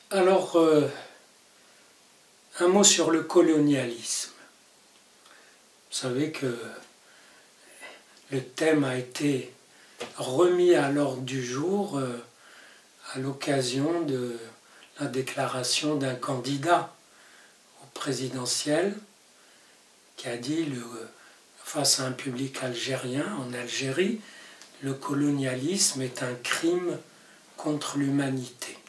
Alors, un mot sur le colonialisme. Vous savez que le thème a été remis à l'ordre du jour à l'occasion de la déclaration d'un candidat au présidentiel qui a dit, face à un public algérien en Algérie, le colonialisme est un crime contre l'humanité.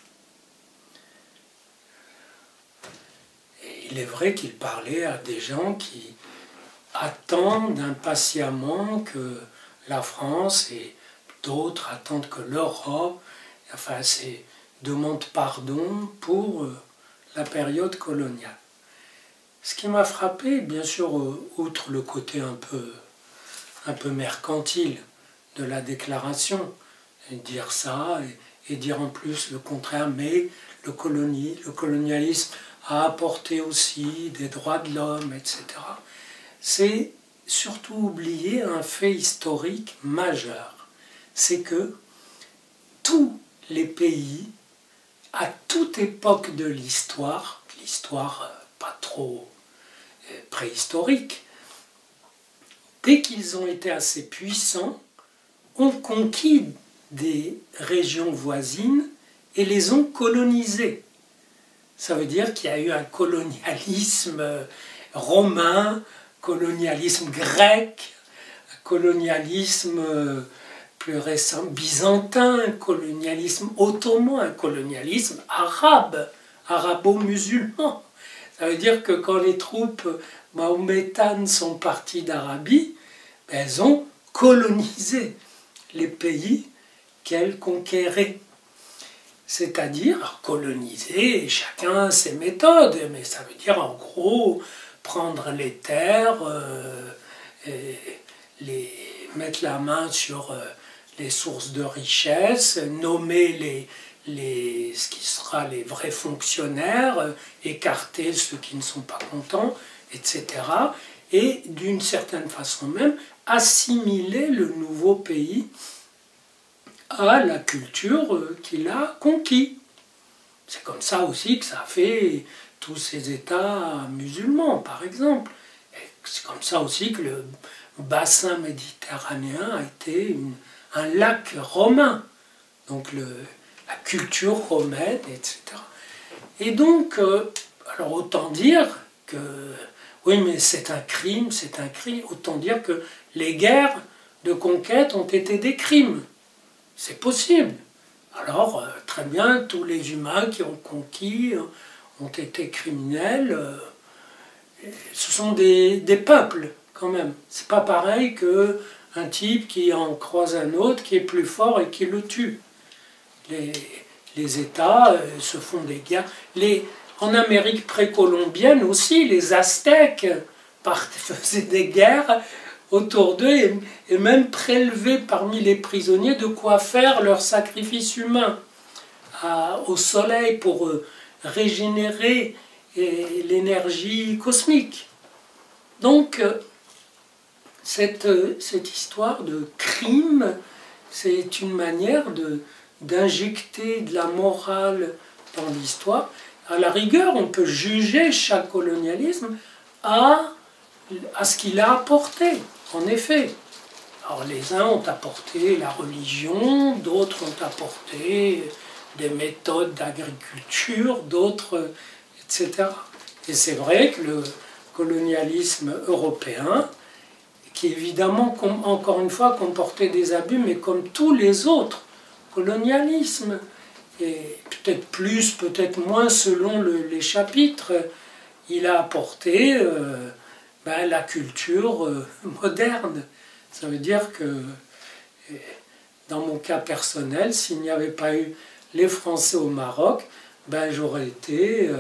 Et il est vrai qu'il parlait à des gens qui attendent impatiemment que la France et d'autres attendent que l'Europe demande pardon pour la période coloniale. Ce qui m'a frappé, bien sûr, outre le côté un peu mercantile de la déclaration, et dire ça et dire en plus le contraire, mais le colonialisme a apporté aussi des droits de l'homme, etc. C'est surtout oublier un fait historique majeur, c'est que tous les pays, à toute époque de l'histoire pas trop préhistorique, dès qu'ils ont été assez puissants, ont conquis des régions voisines et les ont colonisées. Ça veut dire qu'il y a eu un colonialisme romain, colonialisme grec, colonialisme plus récent byzantin, colonialisme ottoman, colonialisme arabe, arabo-musulman. Ça veut dire que quand les troupes mahométanes sont parties d'Arabie, elles ont colonisé les pays qu'elles conquéraient. C'est-à-dire coloniser, chacun a ses méthodes, mais ça veut dire en gros prendre les terres, mettre la main sur les sources de richesse, nommer ce qui sera les vrais fonctionnaires, écarter ceux qui ne sont pas contents, etc. Et d'une certaine façon même, assimiler le nouveau pays à la culture qu'il a conquis. C'est comme ça aussi que ça a fait tous ces États musulmans, par exemple. C'est comme ça aussi que le bassin méditerranéen a été un lac romain. Donc la culture romaine, etc. Et donc, alors autant dire que, oui, mais c'est un crime, autant dire que les guerres de conquête ont été des crimes. C'est possible. Alors, très bien, tous les humains qui ont conquis ont été criminels. Ce sont des peuples, quand même. C'est pas pareil qu'un type qui en croise un autre, qui est plus fort et qui le tue. Les États se font des guerres. En Amérique précolombienne aussi, les Aztèques faisaient des guerres autour d'eux et même prélevaient parmi les prisonniers de quoi faire leur sacrifice humain au soleil pour régénérer l'énergie cosmique. Donc, cette histoire de crime, c'est une manière d'injecter de la morale dans l'histoire. À la rigueur, on peut juger chaque colonialisme à ce qu'il a apporté, en effet. Alors les uns ont apporté la religion, d'autres ont apporté des méthodes d'agriculture, d'autres, etc. Et c'est vrai que le colonialisme européen, qui évidemment, encore une fois, comportait des abus, mais comme tous les autres colonialismes, et peut-être plus, peut-être moins selon les chapitres, il a apporté la culture moderne. Ça veut dire que, dans mon cas personnel, s'il n'y avait pas eu les Français au Maroc, j'aurais été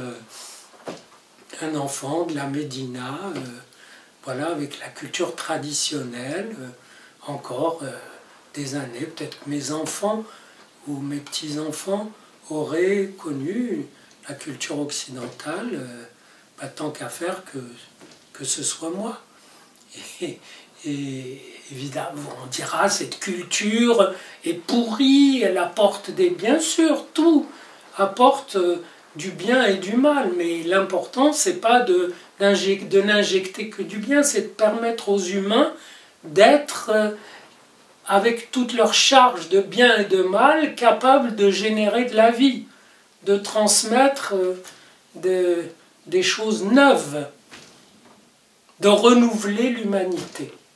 un enfant de la Médina, voilà, avec la culture traditionnelle, encore des années. Peut-être que mes enfants ou mes petits-enfants auraient connu la culture occidentale, tant qu'à faire que ce soit moi. Et évidemment, on dira, cette culture est pourrie, elle apporte bien sûr, tout apporte du bien et du mal, mais l'important, c'est pas de n'injecter que du bien, c'est de permettre aux humains d'être, avec toute leur charge de bien et de mal, capables de générer de la vie, de transmettre des choses neuves, de renouveler l'humanité.